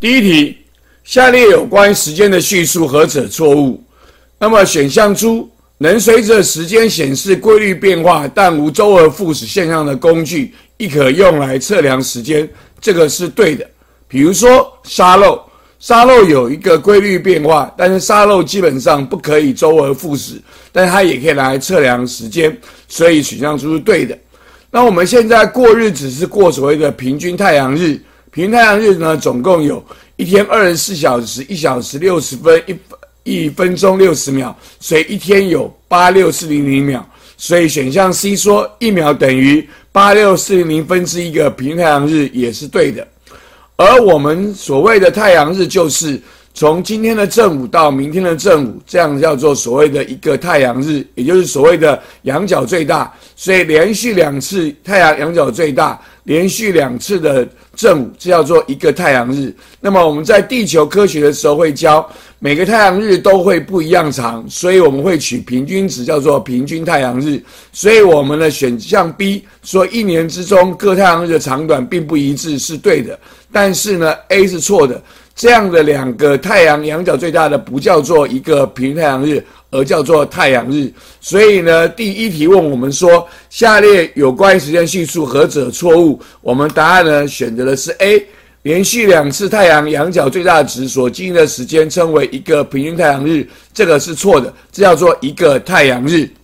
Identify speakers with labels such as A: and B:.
A: 第一题，下列有关时间的叙述何者错误？那么选项猪，能随着时间显示规律变化，但无周而复始现象的工具，亦可用来测量时间，这个是对的。比如说沙漏，沙漏有一个规律变化，但是沙漏基本上不可以周而复始，但它也可以拿来测量时间，所以选项猪是对的。那我们现在过日子是过所谓的平均太阳日，平均太阳日呢，总共有一天24小时，1小时60分，1分钟60秒，所以一天有86400秒，所以选项 C 说1秒等于86400分之一个平均太阳日也是对的。而我们所谓的太阳日就是从今天的正午到明天的正午，这样叫做所谓的一个太阳日，也就是所谓的仰角最大。所以连续2次太阳仰角最大，连续2次的正午，这叫做一个太阳日。那么我们在地球科学的时候会教，每个太阳日都会不一样长，所以我们会取平均值，叫做平均太阳日。所以我们的选项 B 说一年之中各太阳日的长短并不一致是对的，但是呢 A 是错的。这样的2个太阳仰角最大的不叫做一个平均太阳日，而叫做太阳日。所以呢，第一题问我们说，下列有关时间叙述何者错误？我们答案呢选择的是 A， 连续2次太阳仰角最大值所经历的时间称为一个平均太阳日，这个是错的，这叫做一个太阳日。